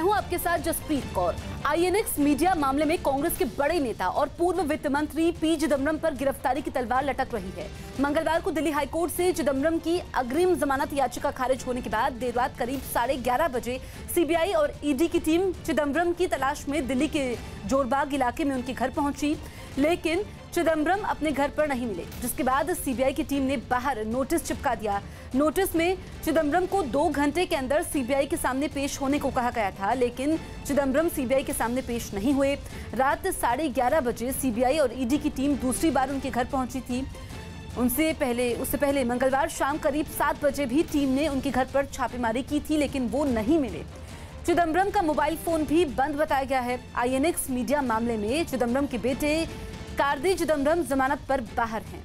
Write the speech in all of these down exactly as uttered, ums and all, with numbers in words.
हूं आपके साथ जसप्रीत कौर। आईएनएक्स मीडिया मामले में कांग्रेस के बड़े नेता और पूर्व वित्त मंत्री पी चिदम्बरम पर गिरफ्तारी की तलवार लटक रही है। मंगलवार को दिल्ली हाईकोर्ट से चिदम्बरम की अग्रिम जमानत याचिका खारिज होने के बाद देर रात करीब साढ़े ग्यारह बजे सीबीआई और ईडी की टीम चिदम्बरम की तलाश में दिल्ली के जोरबाग इलाके में उनके घर पहुंची, लेकिन चिदम्बरम अपने घर पर नहीं मिले, जिसके बाद सीबीआई की टीम ने बाहर नोटिस चिपका दिया। नोटिस में चिदम्बरम को दो घंटे के अंदर सीबीआई के सामने पेश होने को कहा गया था, लेकिन चिदम्बरम सीबीआई के सामने पेश नहीं हुए। रात साढ़े ग्यारह बजे सीबीआई और ईडी की टीम दूसरी बार उनके घर पहुंची थी। उनसे पहले उससे पहले मंगलवार शाम करीब सात बजे भी टीम ने उनके घर पर छापेमारी की थी, लेकिन वो नहीं मिले। चिदम्बरम का मोबाइल फोन भी बंद बताया गया है। आईएनएक्स मीडिया मामले में चिदम्बरम के बेटे कार्ति चिदम्बरम जमानत पर बाहर हैं।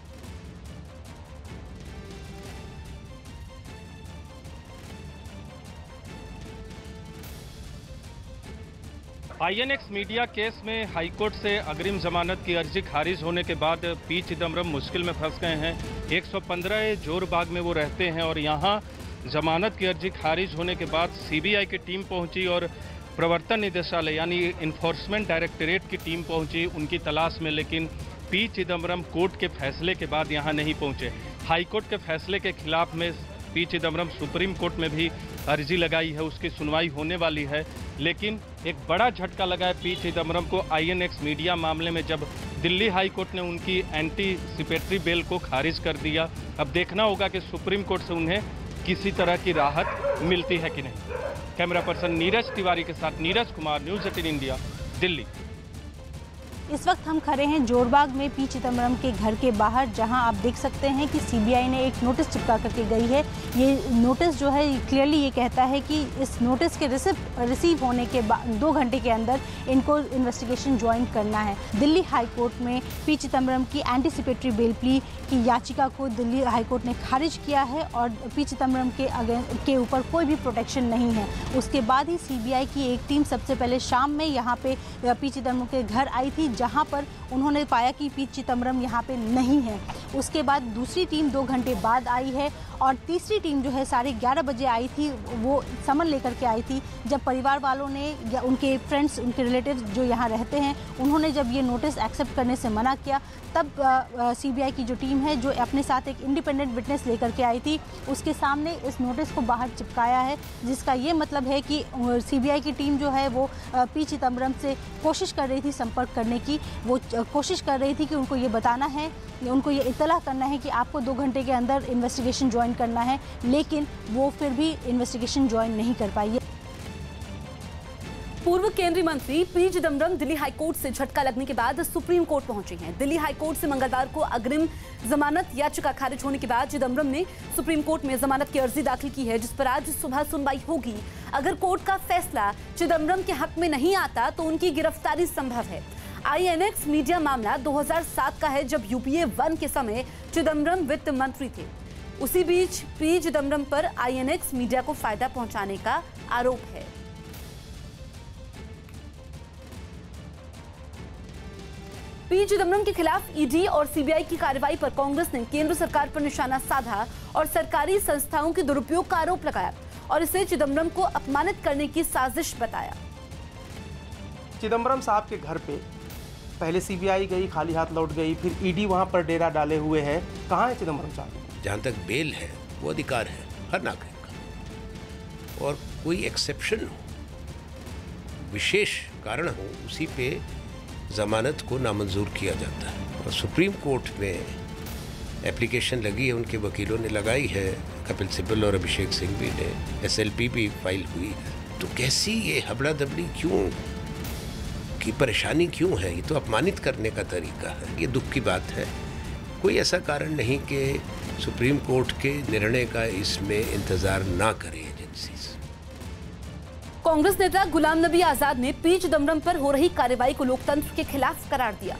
आईएनएक्स मीडिया केस में हाईकोर्ट से अग्रिम जमानत की अर्जी खारिज होने के बाद पी चिदम्बरम मुश्किल में फंस गए हैं। एक सौ पंद्रह जोरबाग में वो रहते हैं और यहाँ जमानत की अर्जी खारिज होने के बाद सीबीआई की टीम पहुंची और प्रवर्तन निदेशालय यानी इन्फोर्समेंट डायरेक्टरेट की टीम पहुंची उनकी तलाश में, लेकिन पी चिदम्बरम कोर्ट के फैसले के बाद यहां नहीं पहुंचे। हाईकोर्ट के फैसले के खिलाफ में पी चिदम्बरम सुप्रीम कोर्ट में भी अर्जी लगाई है, उसकी सुनवाई होने वाली है। लेकिन एक बड़ा झटका लगा है पी चिदम्बरम को आईएनएक्स मीडिया मामले में, जब दिल्ली हाईकोर्ट ने उनकी एंटीसिपेटरी बेल को खारिज कर दिया। अब देखना होगा कि सुप्रीम कोर्ट से उन्हें किसी तरह की राहत मिलती है कि नहीं। कैमरा पर्सन नीरज तिवारी के साथ Neeraj Kumar, news eighteen India, Delhi. इस वक्त हम खड़े हैं जोरबाग में पी चिदम्बरम के घर के बाहर, जहां आप देख सकते हैं कि सीबीआई ने एक नोटिस चिपका करके गई है। ये नोटिस जो है क्लियरली ये कहता है कि इस नोटिस के रिसिव रिसीव होने के बाद दो घंटे के अंदर इनको इन्वेस्टिगेशन ज्वाइन करना है। दिल्ली हाईकोर्ट में पी चिदम्बरम की एंटीसिपेटरी बेल प्ली की याचिका को दिल्ली हाईकोर्ट ने खारिज किया है और पी चिदम्बरम के के ऊपर कोई भी प्रोटेक्शन नहीं है। उसके बाद ही सीबीआई की एक टीम सबसे पहले शाम में यहाँ पे पी चिदम्बरम के घर आई थी, जहां पर उन्होंने पाया कि पी चिदम्बरम यहां पे नहीं है। उसके बाद दूसरी टीम दो घंटे बाद आई है और तीसरी टीम जो है साढ़े ग्यारह बजे आई थी, वो समन लेकर के आई थी। जब परिवार वालों ने या उनके फ्रेंड्स, उनके रिलेटिव्स जो यहाँ रहते हैं, उन्होंने जब ये नोटिस एक्सेप्ट करने से मना किया, तब सीबीआई की जो टीम है जो अपने साथ एक इंडिपेंडेंट विटनेस लेकर के आई थी, उसके सामने इस नोटिस को बाहर चिपकाया है, जिसका ये मतलब है कि सीबीआई की टीम जो है वो पी चिदम्बरम से कोशिश कर रही थी संपर्क करने की। वो कोशिश कर रही थी कि उनको ये बताना है, उनको ये इत्तला करना है कि आपको दो घंटे के अंदर इन्वेस्टिगेशन ज्वाइन करना है, लेकिन वो फिर भी इन्वेस्टिगेशन ज्वाइन नहीं कर पाई। पूर्व केंद्रीय मंत्री पी चिदम्बरम दिल्ली हाईकोर्ट से झटका लगने के बाद सुप्रीम कोर्ट पहुंचे हैं। दिल्ली हाईकोर्ट से मंगलवार को अग्रिम जमानत याचिका खारिज होने के बाद चिदम्बरम ने सुप्रीम कोर्ट में जमानत की अर्जी दाखिल की है, जिस पर आज सुबह सुनवाई होगी। अगर कोर्ट का फैसला चिदम्बरम के हक में नहीं आता तो उनकी गिरफ्तारी संभव है। आईएनएक्स मीडिया मामला दो हज़ार सात का है, जब यूपीए वन के समय चिदम्बरम वित्त मंत्री थे। उसी बीच पी चिदम्बरम पर आईएनएक्स मीडिया को फायदा पहुंचाने का आरोप है। पी चिदम्बरम के खिलाफ ईडी और सीबीआई की कार्रवाई पर कांग्रेस ने केंद्र सरकार पर निशाना साधा और सरकारी संस्थाओं के दुरुपयोग का आरोप लगाया और इसे चिदम्बरम को अपमानित करने की साजिश बताया। चिदम्बरम साहब के घर पे पहले सीबीआई गई, खाली हाथ लौट गई, फिर ईडी वहां पर डेरा डाले हुए है। कहाँ है चिदम्बरम साहब? जहाँ तक बेल है वो अधिकार है हर नागरिक का, और कोई एक्सेप्शन हो, विशेष कारण हो, उसी पे जमानत को नामंजूर किया जाता है। और सुप्रीम कोर्ट में एप्लीकेशन लगी है, उनके वकीलों ने लगाई है, कपिल सिब्बल और अभिषेक सिंघवी ने, एसएलपी भी फाइल हुई है। तो कैसी ये हबड़ा दबड़ी क्यों की परेशानी क्यों है? ये तो अपमानित करने का तरीका है। ये दुख की बात है। कोई ऐसा कारण नहीं कि सुप्रीम कोर्ट के निर्णय का इसमें इंतजार ना करे एजेंसी। कांग्रेस नेता गुलाम नबी आजाद ने पी चिदम्बरम पर हो रही कार्रवाई को लोकतंत्र के खिलाफ करार दिया।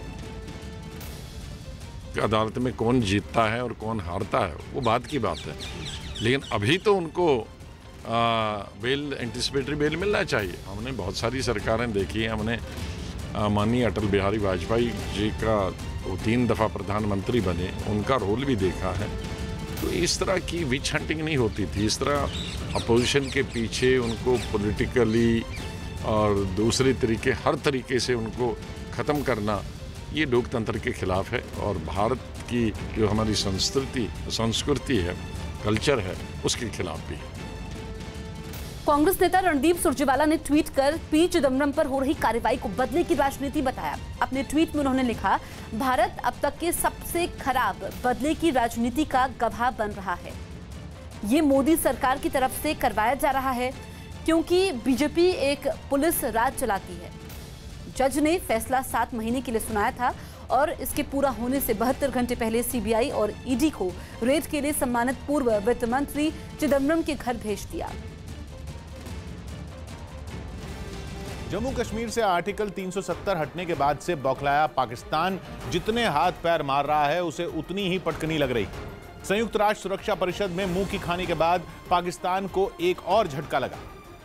अदालत में कौन जीतता है और कौन हारता है वो बात की बात है, लेकिन अभी तो उनको आ, बेल, एंटीसिपेटरी बेल मिलना चाहिए। हमने बहुत सारी सरकारें देखी हैं, हमने माननीय अटल बिहारी वाजपेयी जी का वो तीन दफ़ा प्रधानमंत्री बने, उनका रोल भी देखा है। तो इस तरह की विच हंटिंग नहीं होती थी। इस तरह अपोजिशन के पीछे उनको पॉलिटिकली और दूसरे तरीके, हर तरीके से उनको ख़त्म करना, ये लोकतंत्र के खिलाफ है और भारत की जो हमारी संस्कृति संस्कृति है, कल्चर है, उसके खिलाफ भी है। कांग्रेस नेता रणदीप सुरजेवाला ने ट्वीट कर पी चिदम्बरम पर हो रही कार्रवाई को बदले की राजनीति बताया। अपने ट्वीट में उन्होंने लिखा, भारत अब तक के सबसे खराब बदले की राजनीति का गवाह बन रहा है। ये मोदी सरकार की तरफ से करवाया जा रहा है क्योंकि बीजेपी एक पुलिस राज चलाती है। जज ने फैसला सात महीने के लिए सुनाया था और इसके पूरा होने से बहत्तर घंटे पहले सीबीआई और ईडी को रेड के लिए सम्मानित पूर्व वित्त मंत्री चिदम्बरम के घर भेज दिया। जम्मू कश्मीर से आर्टिकल तीन सौ सत्तर हटने के बाद से बौखलाया पाकिस्तान जितने हाथ पैर मार रहा है उसे उतनी ही पटकनी लग रही। संयुक्त राष्ट्र सुरक्षा परिषद में मुंह की खाने के बाद पाकिस्तान को एक और झटका लगा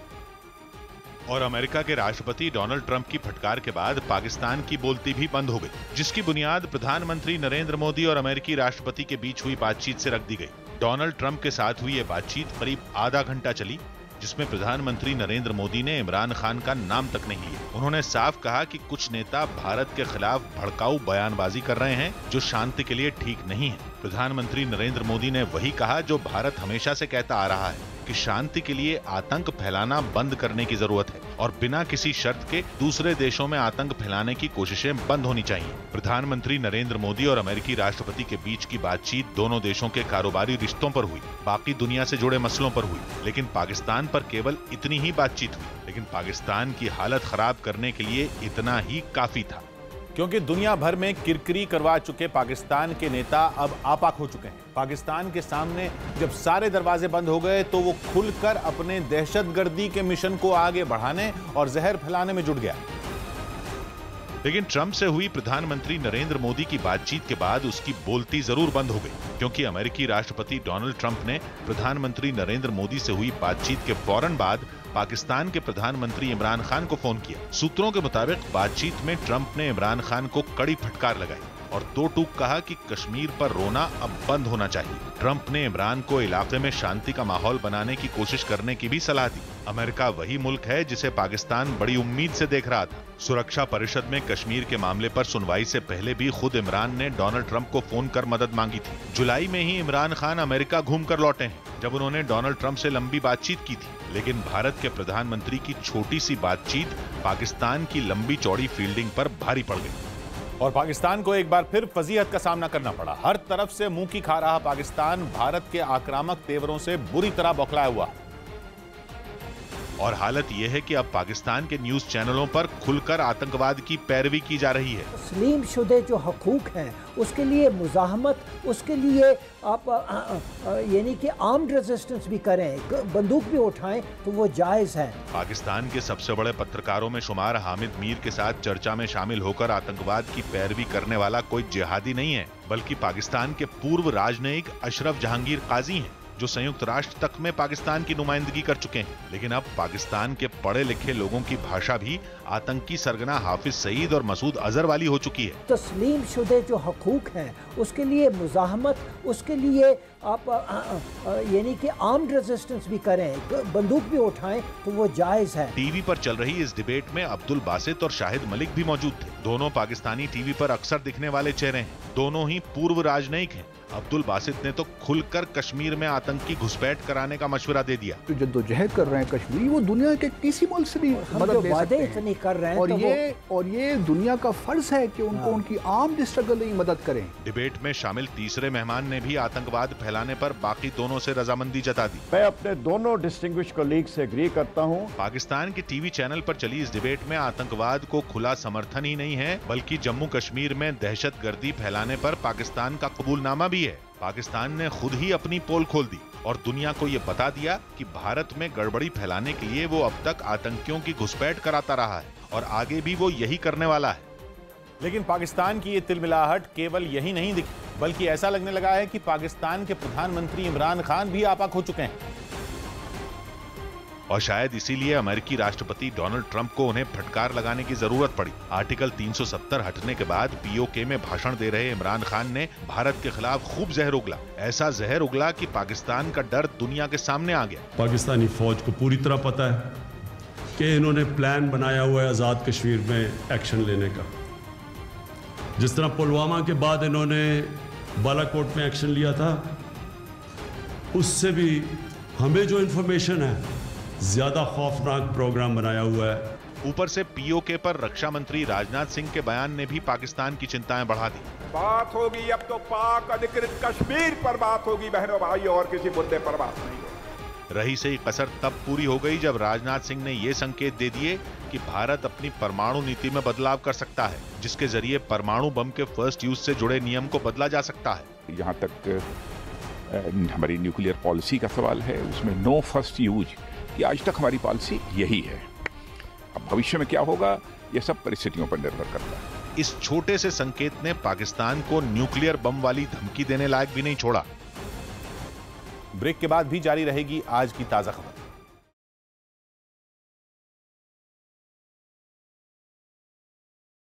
और अमेरिका के राष्ट्रपति डोनाल्ड ट्रंप की फटकार के बाद पाकिस्तान की बोलती भी बंद हो गई, जिसकी बुनियाद प्रधानमंत्री नरेंद्र मोदी और अमेरिकी राष्ट्रपति के बीच हुई बातचीत से रख दी गई। डोनाल्ड ट्रंप के साथ हुई ये बातचीत करीब आधा घंटा चली, जिसमें प्रधानमंत्री नरेंद्र मोदी ने इमरान खान का नाम तक नहीं लिया। उन्होंने साफ कहा कि कुछ नेता भारत के खिलाफ भड़काऊ बयानबाजी कर रहे हैं जो शांति के लिए ठीक नहीं है। प्रधानमंत्री नरेंद्र मोदी ने वही कहा जो भारत हमेशा से कहता आ रहा है कि शांति के लिए आतंक फैलाना बंद करने की जरूरत है और बिना किसी शर्त के दूसरे देशों में आतंक फैलाने की कोशिशें बंद होनी चाहिए। प्रधानमंत्री नरेंद्र मोदी और अमेरिकी राष्ट्रपति के बीच की बातचीत दोनों देशों के कारोबारी रिश्तों पर हुई, बाकी दुनिया से जुड़े मसलों पर हुई, लेकिन पाकिस्तान पर केवल इतनी ही बातचीत हुई। लेकिन पाकिस्तान की हालत खराब करने के लिए इतना ही काफी था, क्योंकि दुनिया भर में किरकिरी करवा चुके पाकिस्तान के नेता अब आपाक हो चुके हैं। पाकिस्तान के सामने जब सारे दरवाजे बंद हो गए तो वो खुलकर अपने दहशतगर्दी के मिशन को आगे बढ़ाने और जहर फैलाने में जुट गया। लेकिन ट्रंप से हुई प्रधानमंत्री नरेंद्र मोदी की बातचीत के बाद उसकी बोलती जरूर बंद हो गई, क्योंकि अमेरिकी राष्ट्रपति डोनाल्ड ट्रंप ने प्रधानमंत्री नरेंद्र मोदी से हुई बातचीत के फौरन बाद पाकिस्तान के प्रधानमंत्री इमरान खान को फोन किया। सूत्रों के मुताबिक बातचीत में ट्रंप ने इमरान खान को कड़ी फटकार लगाई और दो टूक कहा कि कश्मीर पर रोना अब बंद होना चाहिए। ट्रंप ने इमरान को इलाके में शांति का माहौल बनाने की कोशिश करने की भी सलाह दी। अमेरिका वही मुल्क है जिसे पाकिस्तान बड़ी उम्मीद से देख रहा था। सुरक्षा परिषद में कश्मीर के मामले पर सुनवाई से पहले भी खुद इमरान ने डोनाल्ड ट्रंप को फोन कर मदद मांगी थी। जुलाई में ही इमरान खान अमेरिका घूम कर लौटे हैं, जब उन्होंने डोनाल्ड ट्रंप से लंबी बातचीत की थी। लेकिन भारत के प्रधानमंत्री की छोटी सी बातचीत पाकिस्तान की लंबी चौड़ी फील्डिंग पर भारी पड़ गई और पाकिस्तान को एक बार फिर फजीहत का सामना करना पड़ा। हर तरफ से मुंह की खा रहा पाकिस्तान भारत के आक्रामक तेवरों से बुरी तरह बौखलाया हुआ और हालत यह है कि अब पाकिस्तान के न्यूज चैनलों पर खुलकर आतंकवाद की पैरवी की जा रही है। तस्लीम शुदे जो हकूक हैं उसके लिए मुजाहमत, उसके लिए आप यानी कि आर्म्ड रेजिस्टेंस भी करें, बंदूक भी उठाएं तो वो जायज है। पाकिस्तान के सबसे बड़े पत्रकारों में शुमार हामिद मीर के साथ चर्चा में शामिल होकर आतंकवाद की पैरवी करने वाला कोई जिहादी नहीं है, बल्कि पाकिस्तान के पूर्व राजनयिक अशरफ जहांगीर काजी हैं, जो संयुक्त राष्ट्र तक में पाकिस्तान की नुमाइंदगी कर चुके हैं। लेकिन अब पाकिस्तान के पढ़े लिखे लोगों की भाषा भी आतंकी सरगना हाफिज सईद और मसूद अजहर वाली हो चुकी है। तस्लीम शुदे जो हकूक हैं उसके लिए मुजाहमत, उसके लिए आप यानी कि आर्म्ड रेजिस्टेंस भी करें, बंदूक भी उठाएं तो वो जायज है। टीवी पर चल रही इस डिबेट में अब्दुल बासित और शाहिद मलिक भी मौजूद थे। दोनों पाकिस्तानी टीवी पर अक्सर दिखने वाले चेहरे हैं, दोनों ही पूर्व राजनयिक हैं। अब्दुल बासित ने तो खुलकर कश्मीर में आतंकी घुसपैठ कराने का मशवरा दे दिया। जो जद्दोजहद कर रहे हैं कश्मीरी, वो दुनिया के किसी मुल्क से भी मदद ले सकते हैं। इतनी कर रहे हैं और तो ये और ये दुनिया का फर्ज है कि उनको उनकी आर्म्ड स्ट्रगल में मदद करें। डिबेट में शामिल तीसरे मेहमान ने भी आतंकवाद फैलाने पर बाकी दोनों से रजामंदी जता दी। मैं अपने दोनों डिस्टिंग्विश्ड कलीग से एग्री करता हूं। पाकिस्तान के टीवी चैनल पर चली इस डिबेट में आतंकवाद को खुला समर्थन ही नहीं है, बल्कि जम्मू कश्मीर में दहशतगर्दी फैलाने पर पाकिस्तान का कबूलनामा भी है। पाकिस्तान ने खुद ही अपनी पोल खोल दी और दुनिया को ये बता दिया कि भारत में गड़बड़ी फैलाने के लिए वो अब तक आतंकियों की घुसपैठ कराता रहा है और आगे भी वो यही करने वाला है। लेकिन पाकिस्तान की ये तिलमिलाहट केवल यही नहीं दिखी, बल्कि ऐसा लगने लगा है कि पाकिस्तान के प्रधानमंत्री इमरान खान भी आपाक हो चुके हैं। और शायद इसीलिए अमेरिकी राष्ट्रपति डोनाल्ड ट्रंप को उन्हें फटकार लगाने की जरूरत पड़ी। आर्टिकल तीन सौ सत्तर हटने के बाद पीओके में भाषण दे रहे इमरान खान ने भारत के खिलाफ खूब जहर उगला। ऐसा जहर उगला कि पाकिस्तान का डर दुनिया के सामने आ गया। पाकिस्तानी फौज को पूरी तरह पता है कि इन्होंने प्लान बनाया हुआ है आजाद कश्मीर में एक्शन लेने का। जिस तरह पुलवामा के बाद इन्होंने बालाकोट में एक्शन लिया था, उससे भी हमें जो इंफॉर्मेशन है ज्यादा खौफनाक प्रोग्राम बनाया हुआ है। ऊपर से पीओके पर रक्षा मंत्री राजनाथ सिंह के बयान ने भी पाकिस्तान की चिंताएं बढ़ा दी। बात होगी अब तो पाक अधिकृत कश्मीर पर बात होगी बहनों भाई, और किसी मुद्दे पर बात नहीं होगी। रही सही कसर तब पूरी हो गई जब राजनाथ सिंह ने ये संकेत दे दिए कि भारत अपनी परमाणु नीति में बदलाव कर सकता है, जिसके जरिए परमाणु बम के फर्स्ट यूज से जुड़े नियम को बदला जा सकता है। जहां तक हमारी न्यूक्लियर पॉलिसी का सवाल है, उसमें नो फर्स्ट यूज कि आज तक हमारी पॉलिसी यही है। अब भविष्य में क्या होगा, यह सब परिस्थितियों पर निर्भर करता है। इस छोटे से संकेत ने पाकिस्तान को न्यूक्लियर बम वाली धमकी देने लायक भी नहीं छोड़ा। ब्रेक के बाद भी जारी रहेगी आज की ताजा खबर।